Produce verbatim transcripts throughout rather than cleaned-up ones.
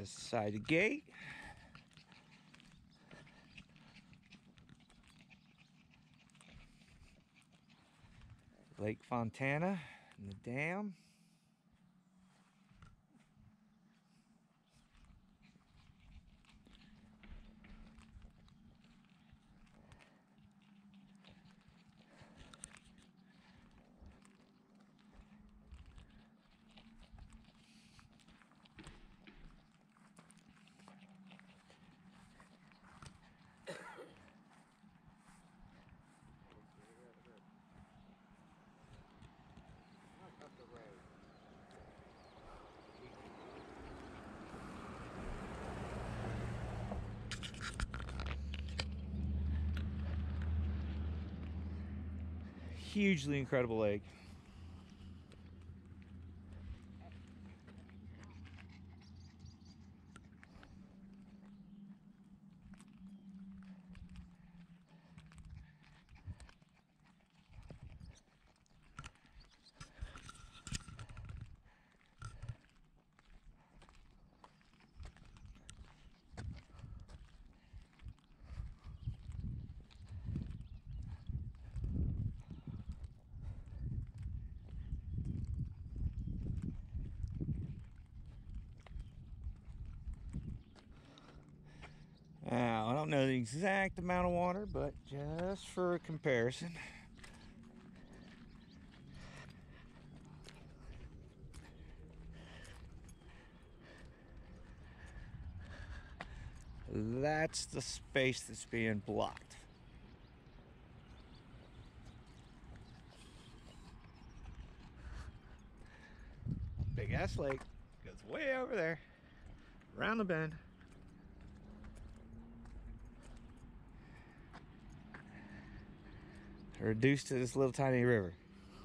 Just inside the gate. Lake Fontana and the dam. Hugely incredible lake. Now, I don't know the exact amount of water, but just for a comparison. That's the space that's being blocked. Big ass lake goes way over there, around the bend. Reduced to this little tiny river.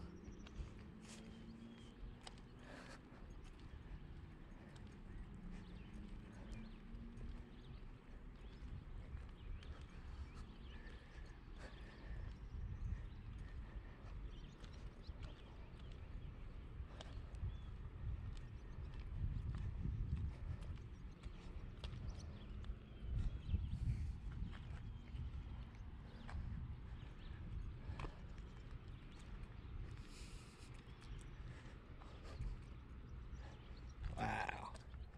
Wow.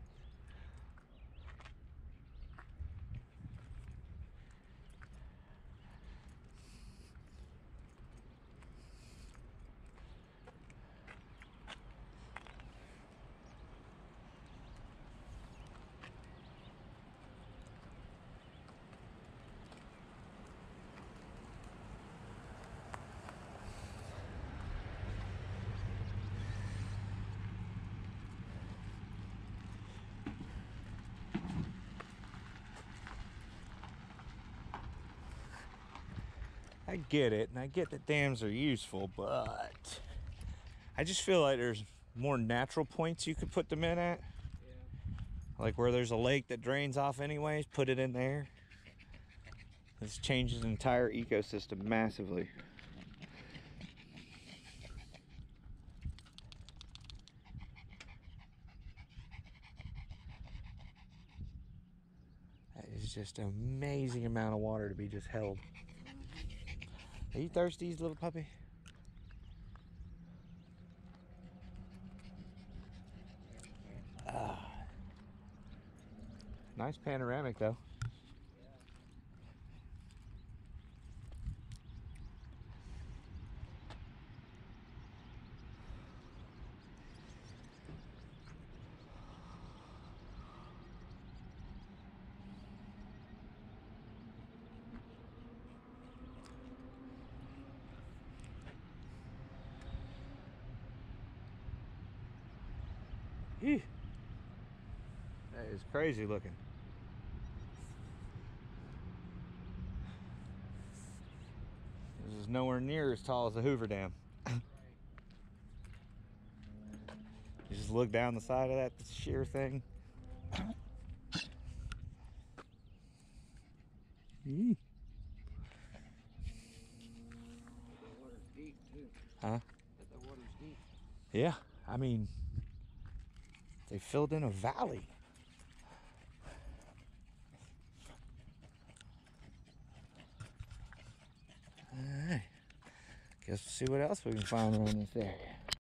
I get it, and I get that dams are useful, but I just feel like there's more natural points you could put them in at. Yeah. Like where there's a lake that drains off anyways, put it in there. This changes the entire ecosystem massively. That is just an amazing amount of water to be just held. Are you thirsty, little puppy? Ah. Nice panoramic though. Ew. That is crazy looking. This is nowhere near as tall as the Hoover Dam. You just look down the side of that sheer thing. Eee. The water's deep too. Huh? The water's deep. Yeah, I mean, they filled in a valley. Guess we'll see what else we can find around this area.